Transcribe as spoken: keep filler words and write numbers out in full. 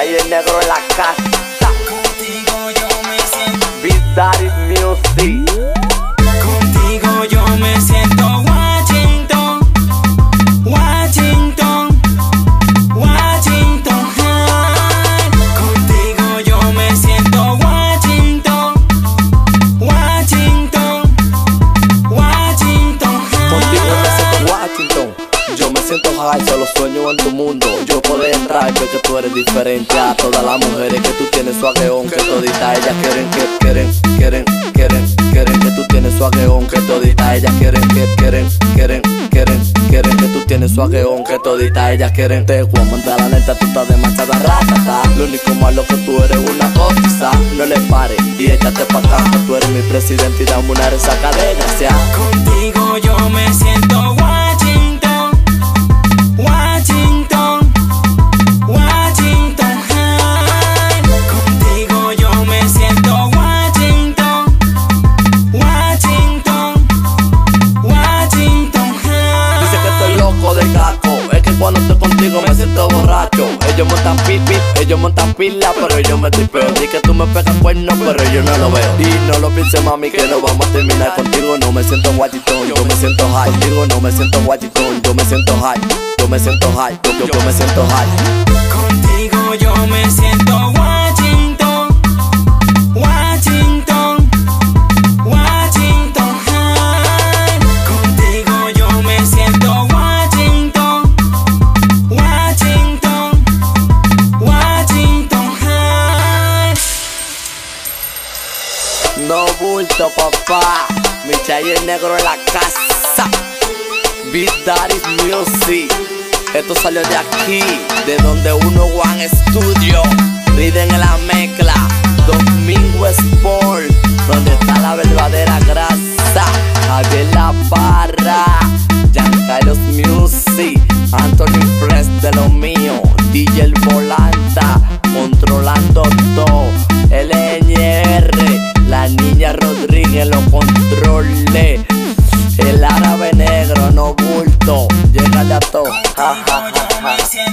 Micha y el negro en la casa. Contigo yo me siento Big Daddy Music. Contigo yo me siento Washington, Washington, Washington High. Contigo yo me siento Washington, Washington, Washington High. Contigo me siento Washington. Yo me siento high, solo sueño en tu mundo. Yo puedo entrar, porque tú eres diferente a todas las mujeres que tú tienes su agueón. Que toditas ellas quieren, que quieren, quieren, quieren, quieren que tú tienes su agueón. Que toditas ellas quieren, que quieren, quieren, quieren, quieren que tú tienes su agueón. Que toditas ellas quieren. Te voy a mandar la neta, tú estás demasiada ratata. Lo único malo que tú eres una cosa. No le pares y échate pa' acá, que tú eres mi presidente y dame una resaca de gracia. Contigo yo me siento Washington, Washington, Washington High. Contigo yo me siento Washington, Washington, Washington High. Dice que estoy loco de caco, es que cuando estoy contigo me siento borracho. Ellos montan pit pit, ellos montan pila, pero yo me tripeo. Di que tú me pegas cuernos, pero yo no lo veo. Y no lo pienses, mami, que no vamos a terminar. Contigo no me siento Washington, yo me siento high. Contigo no me siento Washington, yo me siento high. Yo me siento high, yo, yo, yo me siento high. Contigo yo me siento Washington, Washington, Washington High. Contigo yo me siento Washington, Washington, Washington High. No bulto, papá. Micha y el negro en la casa. Big Daddy Music. Esto salió de aquí, de donde uno One Studio. Riden en la mezcla, Domingo Sport, donde está la verdadera grasa. Javier La Parra, Giancarlos Music, Anthony Press de lo mío, D J El Volanta, controlando todo. L N R, la niña Rodríguez lo controle. El árabe negro, no bulto, llegale a todo. Ja, ja, ja, ja.